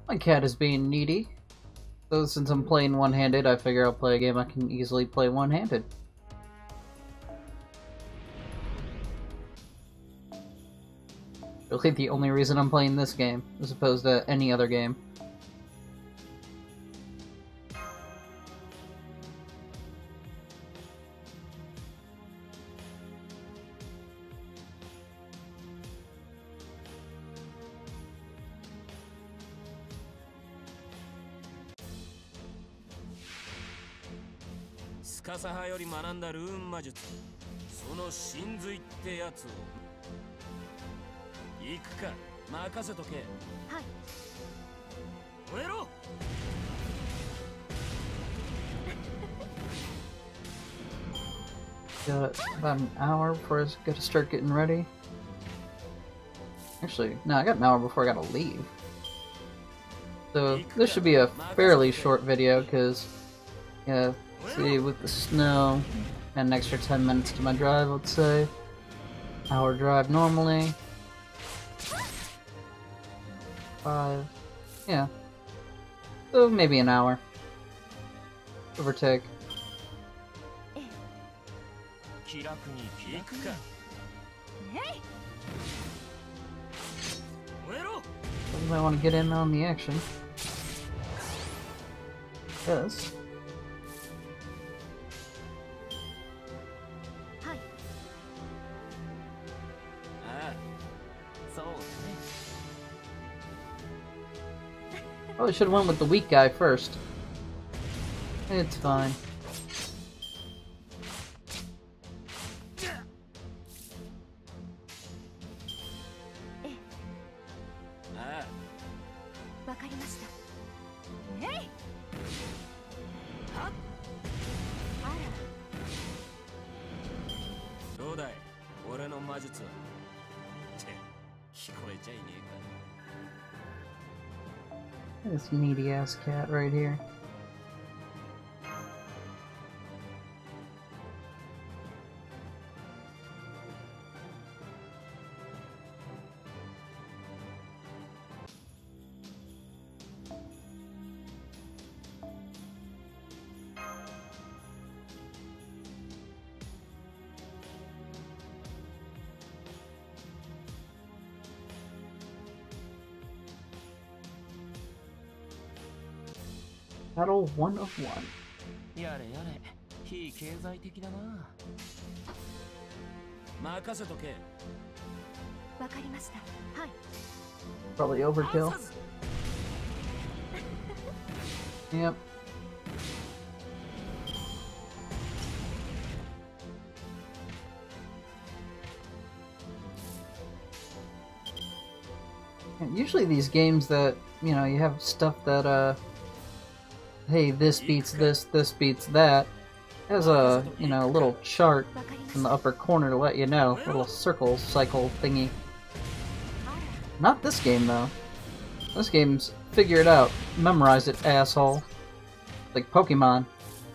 My cat is being needy. So since I'm playing one-handed, I figure I'll play a game I can easily play one-handed. Really the only reason I'm playing this game, as opposed to any other game. Got about an hour before I gotta start getting ready. Actually, no, I got an hour before I gotta leave. So this should be a fairly short video, because, yeah, see, with the snow, and an extra 10 minutes to my drive, let's say. Hour drive normally. 5, yeah. So maybe an hour. Give or take. I want to get in on the action. Yes. Probably should have went with the weak guy first. It's fine. This needy ass cat right here. Battle 1 of 1. Probably overkill. Yep. And usually these games that, you know, you have stuff that, hey, this beats this, this beats that, has a, you know, little chart in the upper corner to let you know, little circle cycle thingy. Not this game, though. This game's figure it out, memorize it, asshole. Like Pokemon.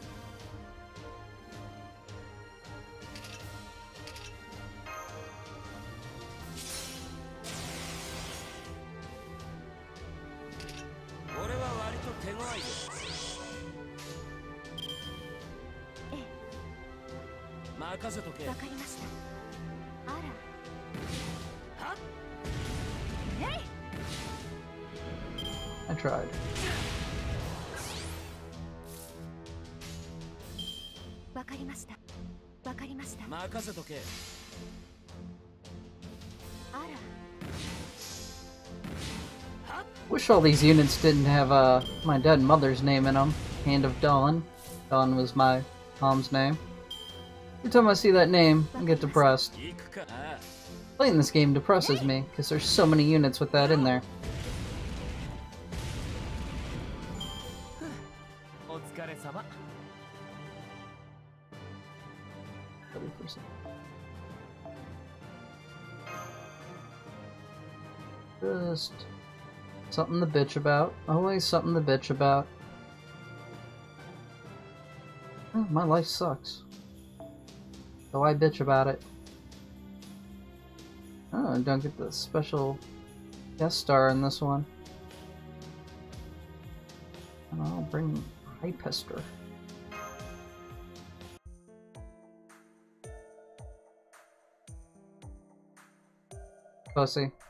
I tried. Wish all these units didn't have my dead mother's name in them. Hand of Dawn. Dawn was my mom's name. Every time I see that name, I get depressed. Playing this game depresses me, because there's so many units with that in there. Just something to bitch about. Always something to bitch about. Oh, my life sucks. So I bitch about it. Oh, I don't get the special guest star in this one. And I'll bring Hypester. Pussy.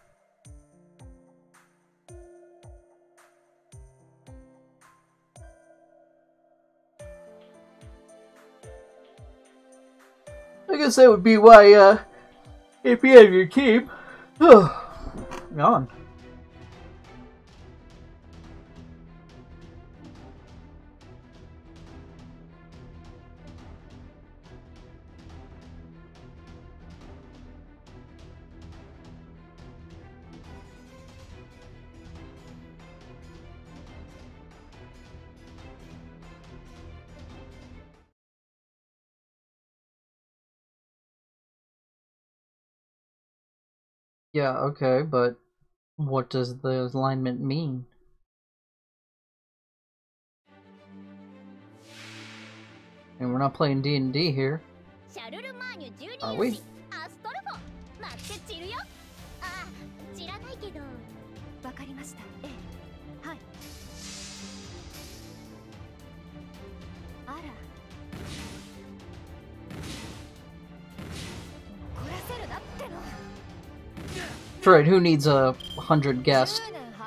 I guess that would be why, if you have your keep. Gone. Yeah, okay, but what does the alignment mean? And we're not playing D&D here, are we? 'Right, who needs 100 guests?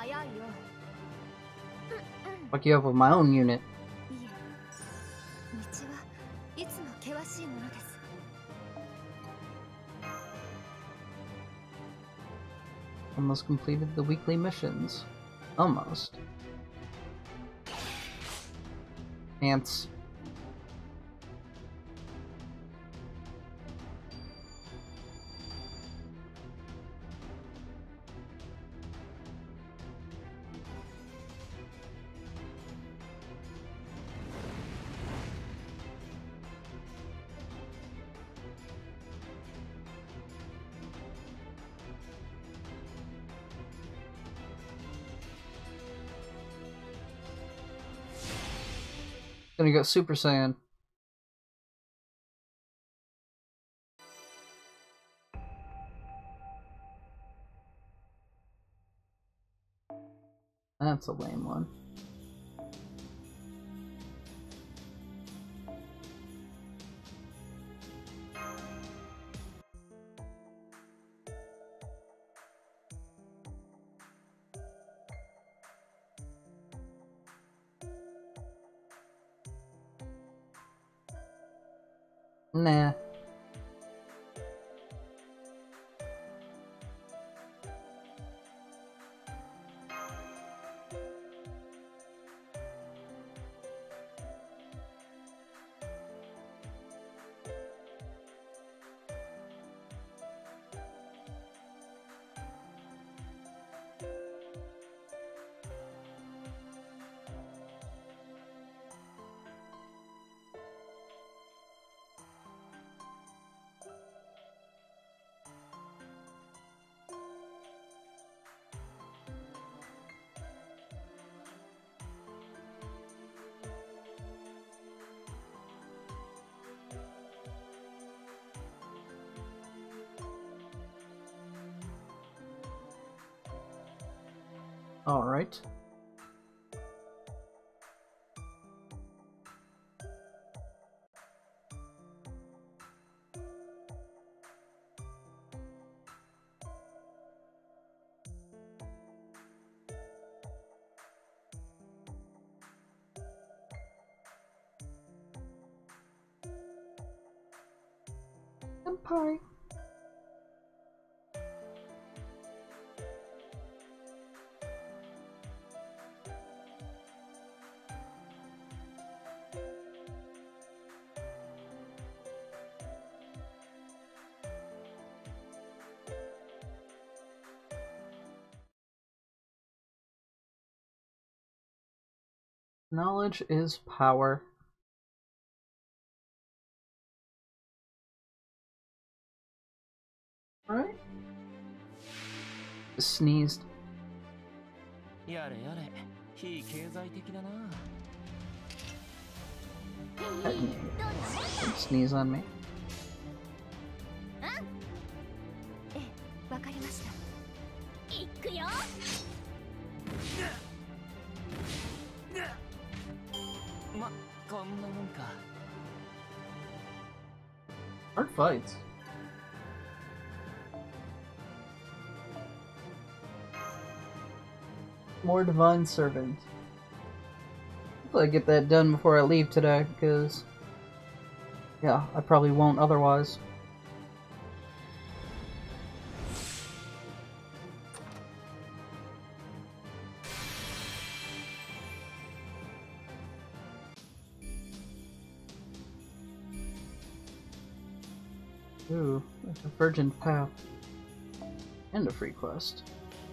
Fuck you up with my own unit. Almost completed the weekly missions. Almost. Ants. Gonna go Super Saiyan. That's a lame one. Nah. All right. Empire. Knowledge is power. Right? Just sneezed. Don't sneeze on me. Hard fights. More Divine Servant. Hopefully I get that done before I leave today, because yeah, I probably won't otherwise. Ooh, a Virgin Path. And a free quest.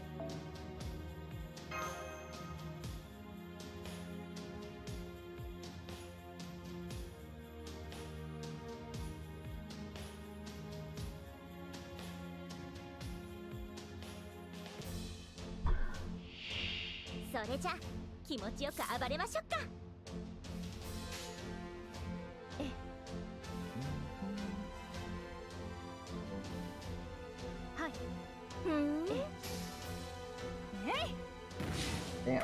Damn.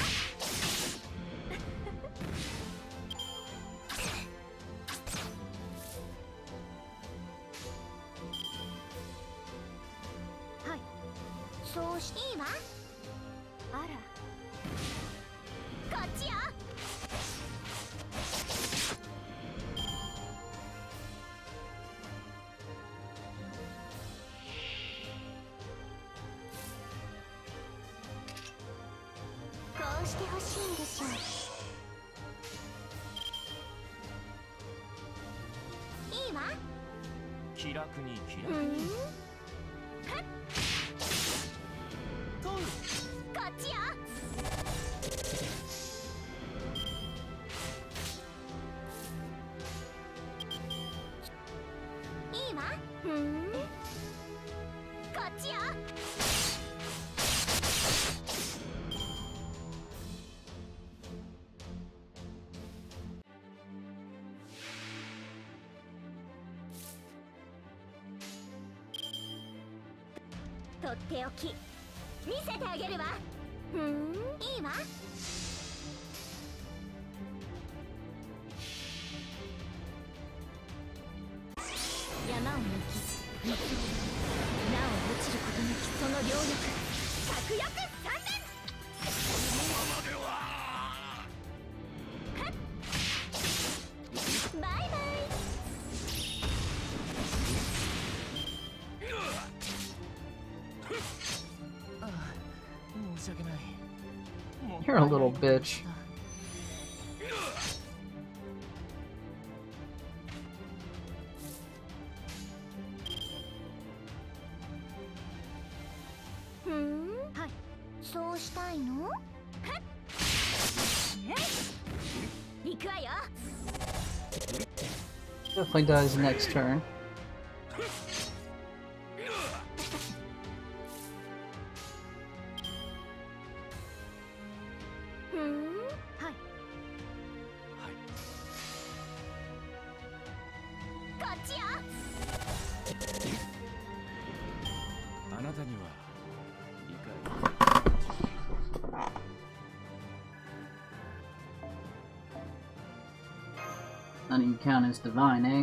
You're a little bitch. Definitely dies next turn. Not even count as divine, eh?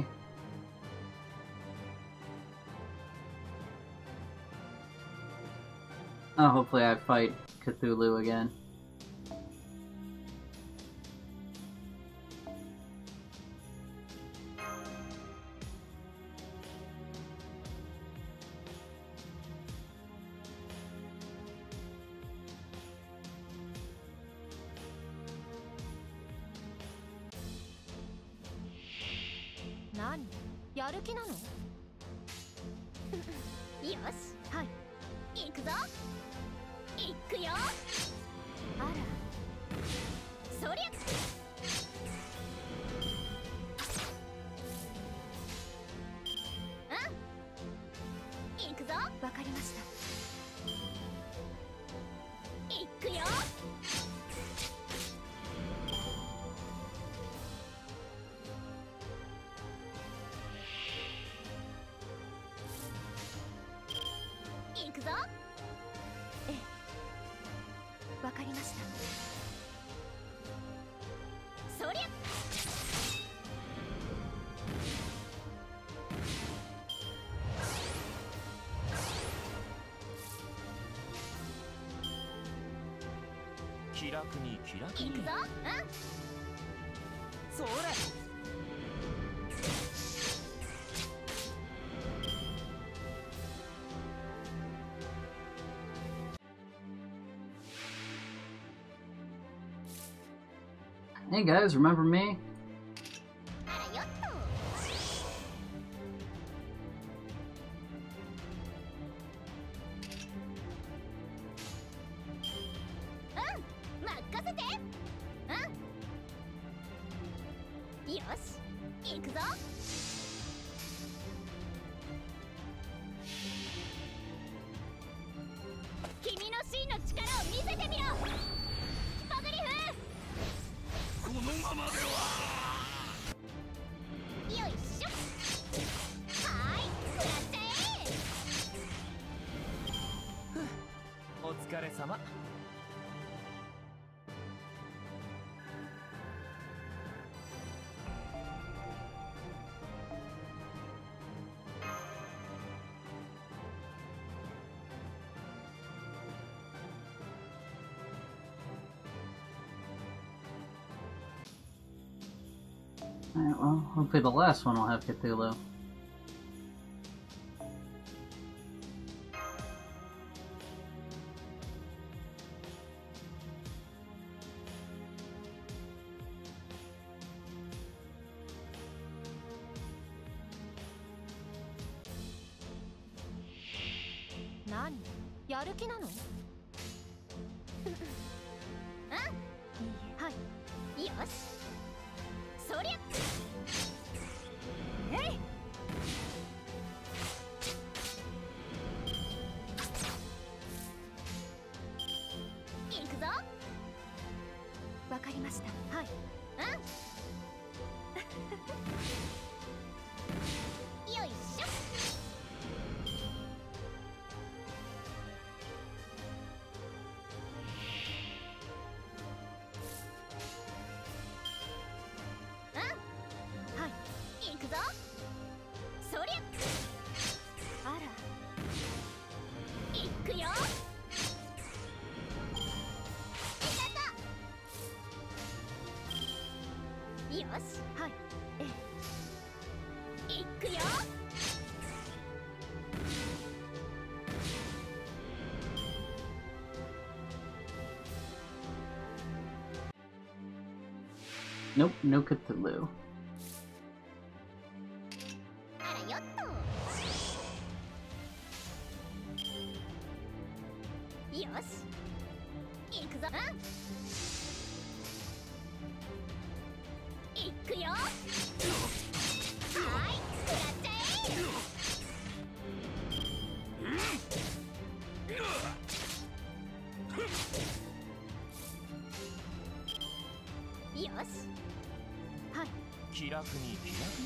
Oh, hopefully I fight Cthulhu again. 気楽に気楽に。 行くぞ。 それ。 Hey guys, remember me? あらよっと。任せて。よし、行くぞ。君の真の力を見せてみろ。パグリフ。 このままでは。 よいしょ。はい、食らっちゃえ。 お疲れ様。 Alright, well, hopefully the last one will have Cthulhu. Nani? やる気なの？はい。よし。そりゃ。えい。行くぞ。わかりました。はい。よいしょ。はい、行くぞ。そりゃ。あら。行くよ。よし、はい、行くよ。 Nope, no Cthulhu. あらよっと。よし、行くぞ。行くよ。はい、食らっちゃえ。よし。はい。 気楽に気楽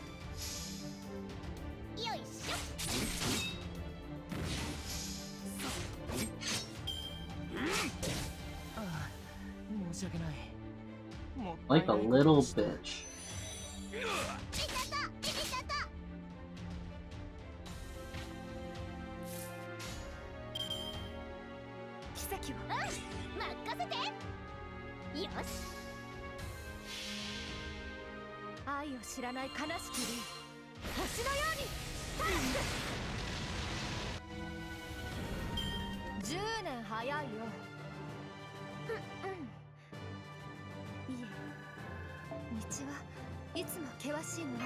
に。 よいしょ。 ああ、申し訳ない。もったい Like a ない little bitch. 奇跡を。任せて。よし。愛を知らない悲しき竜、星のように。10年早いよ。いえ、道はいつも険しいものです。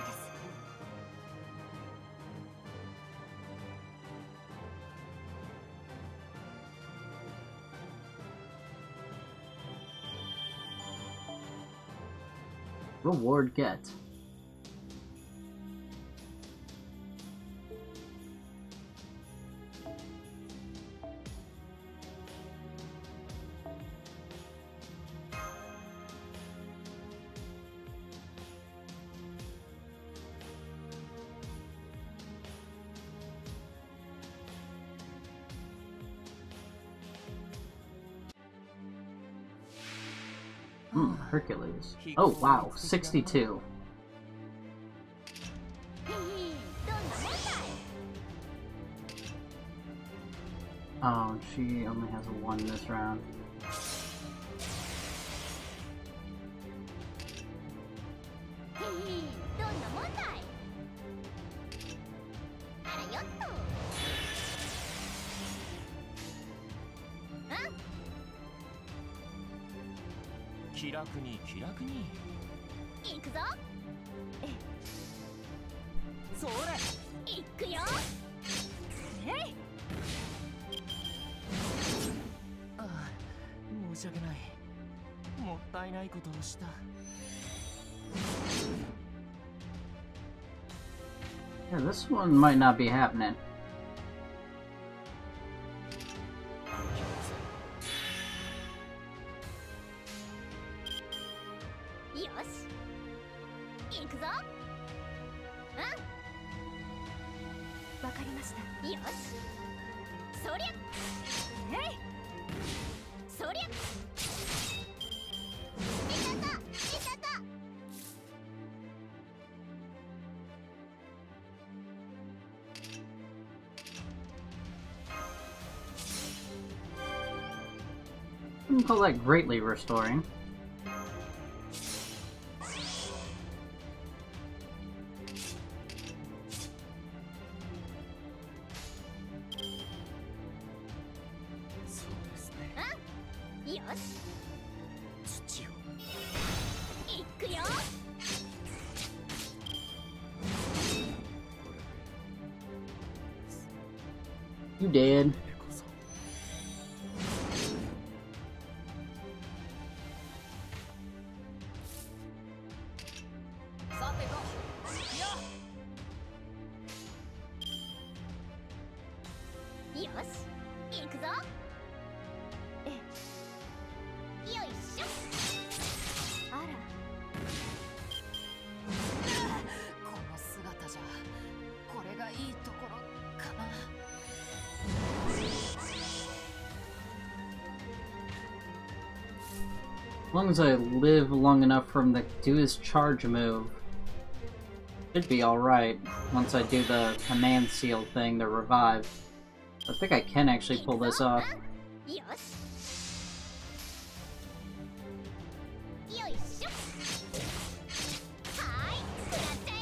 Reward get. Hercules. Oh wow, 62. Oh, she only has a 1 this round. 気楽に気楽に。 行くぞ。 それ。 行くよ。えい。 ああ、申し訳ない。もったいないことをした。 Yeah, this one might not be happening. よし。行くぞ。うん。わかりました。よし。そりゃ。えい。そりゃ。いたた。いたた。 I wouldn't call that greatly restoring. そうですね。 よし。 土を。 行くよ。 You did. こそ。 さてと。よし、行くぞ。よいしょ。あら。 この姿じゃこれがいいところかな。 As long as I live long enough for him to do his charge move, should be alright once I do the command seal thing to revive. I think I can actually pull this off. よし。よいしょ。はーい、食らっちゃ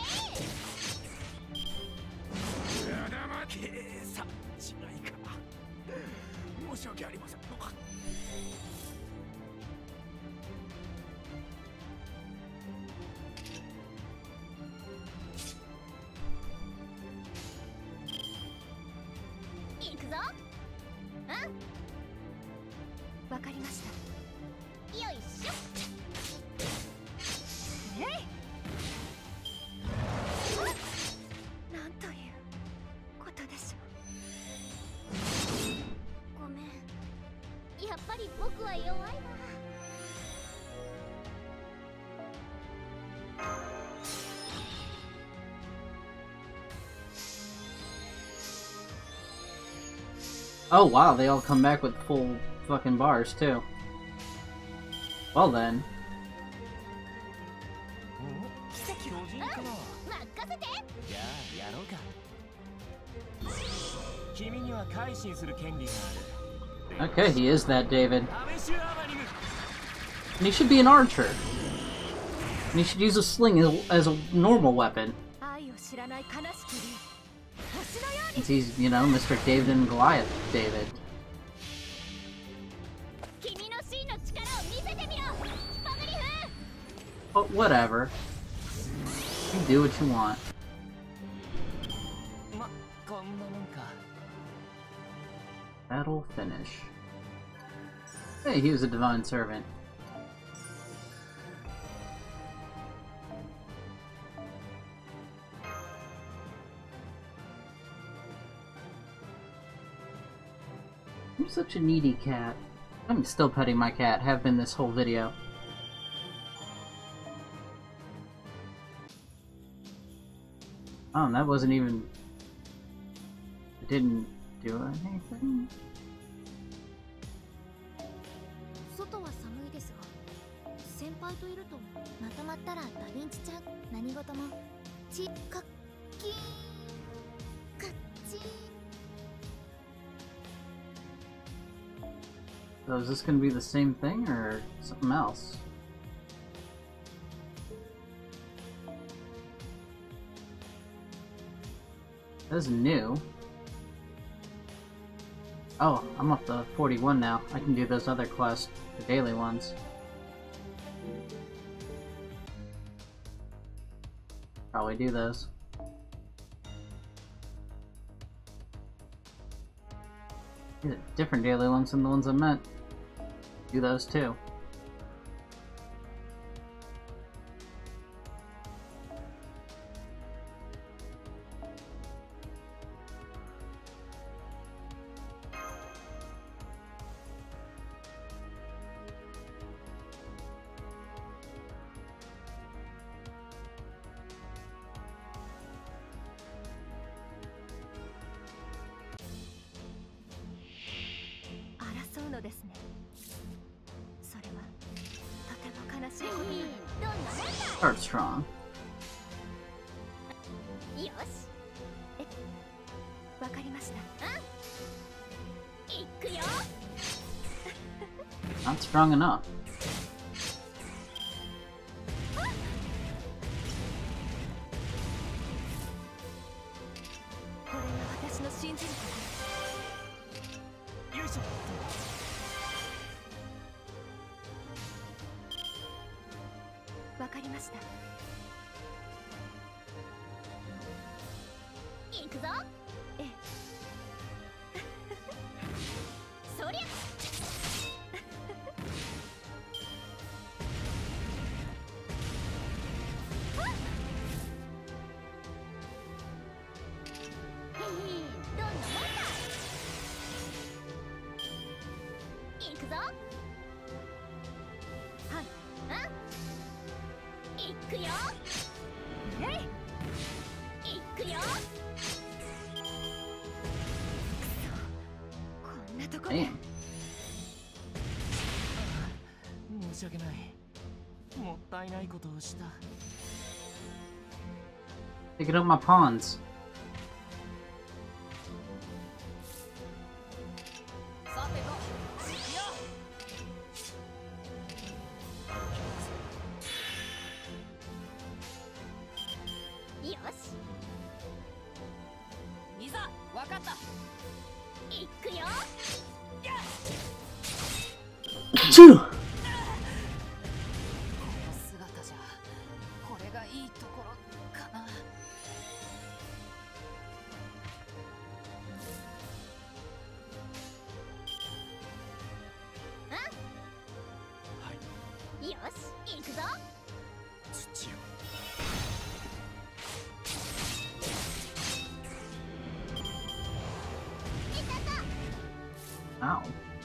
え。 やだまけさ、違いか。申し訳ありません。 行くぞ。うん。わかりました。よいしょ。えい。なんということでしょう。ごめん。やっぱり僕は弱いな。 Oh wow, they all come back with full fucking bars too. Well then. 巨人かな。 任せて。 じゃあやろうか。君には改心する権利がある。 Okay, he is that David. 試しアバニム。 And he should be an archer. And he should use a sling as a normal weapon. 愛を知らない悲しき理。星のように。 Since he's, you know, Mr. David and Goliath David. 君の真の力を見せてみろ。バグリフ。 But whatever. You do what you want. ま、こんなもんか。 Battle finish. Hey, he was a divine servant. I'm such a needy cat. I'm still petting my cat, have been this whole video. Oh, and that wasn't even... It didn't do anything? 外は寒いですが、先輩といるとまとまったらダヴィンチちゃん何事もちかっきーかっちー。 So is this gonna be the same thing or something else? That's new. Oh, I'm up to 41 now. I can do those other quests, the daily ones. Probably do those. These are different daily ones than the ones I meant. Do those too. Start strong. Not strong enough. Damn. Picking up my pawns. Achoo! Ow.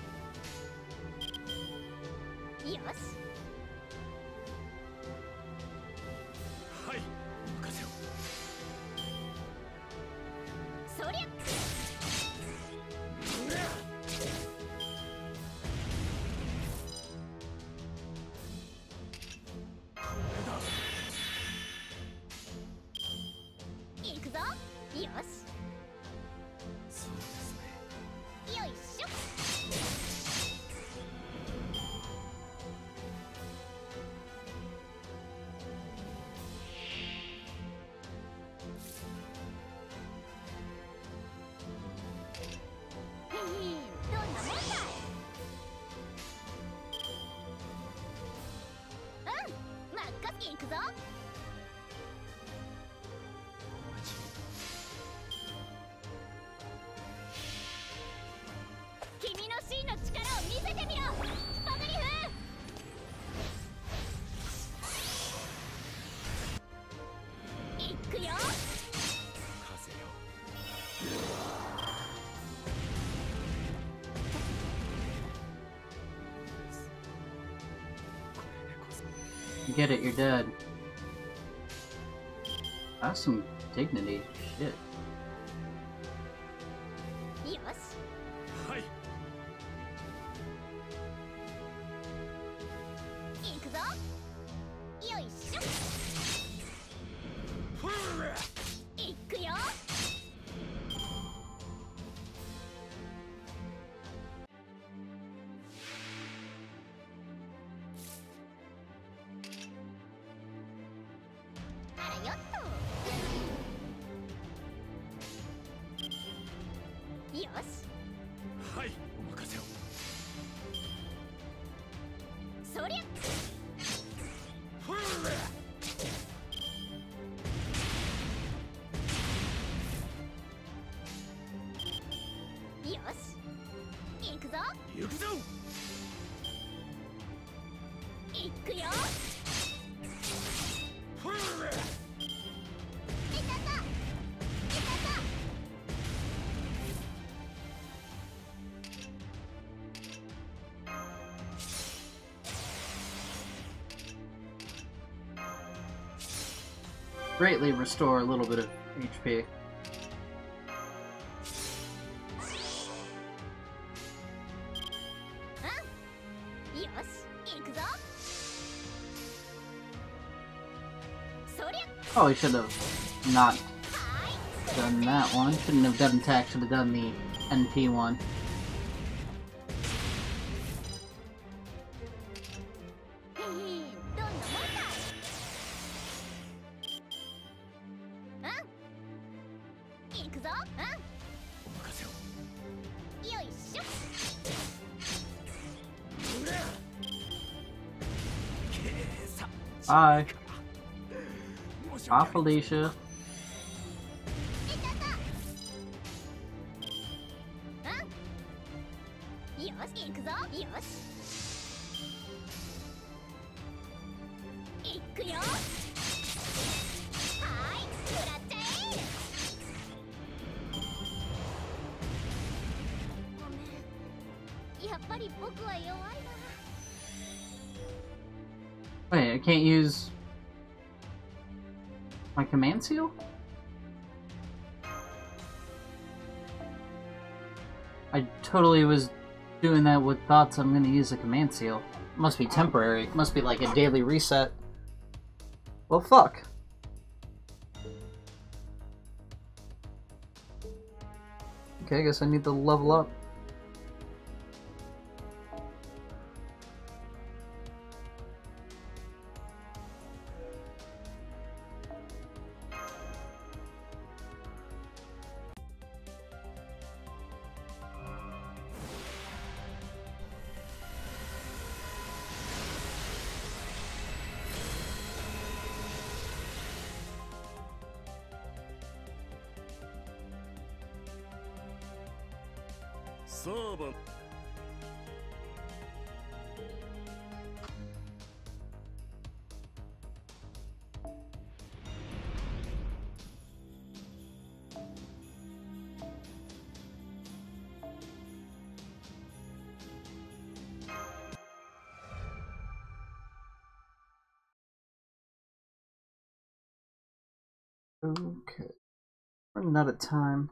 Get it, you're dead. That's some dignity. Shit. Greatly restore a little bit of HP. Probably should have not done that one. Shouldn't have done attack, should have done the NP one. Bye. Off, Alicia. Wait, I can't use my command seal? I totally was doing that with thoughts I'm gonna use a command seal. Must be temporary. Must be like a daily reset. Well, fuck. Okay, I guess I need to level up. Okay. Running out of time.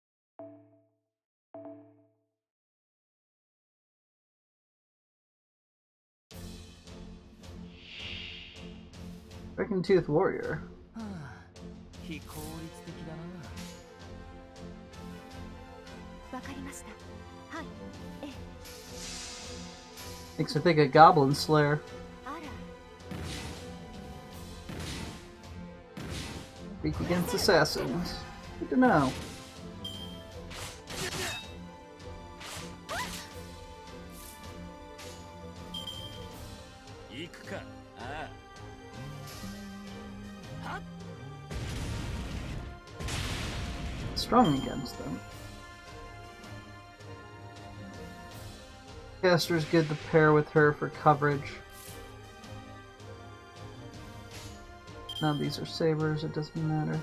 Breaking Tooth Warrior. Makes me think of Goblin Slayer. Weak against assassins. Good to know. Strong against them. Caster's good to pair with her for coverage. Now these are sabers, it doesn't matter.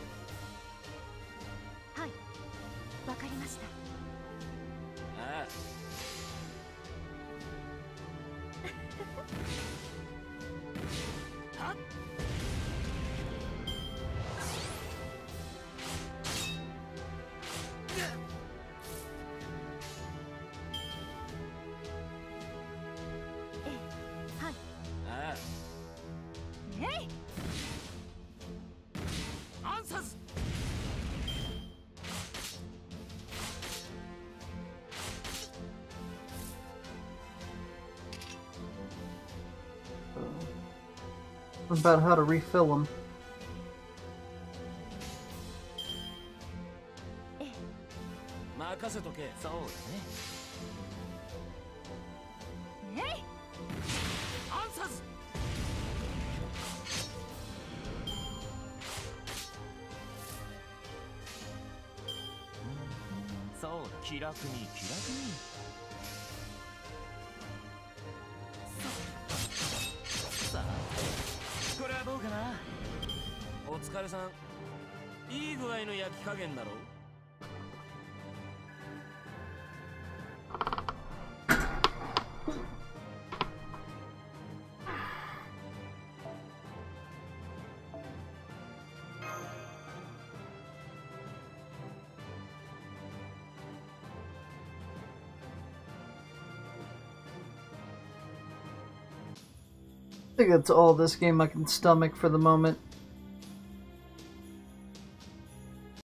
About how to refill them. 疲れさん。いい具合の焼き加減だろう。 I think that's all this game I can stomach for the moment.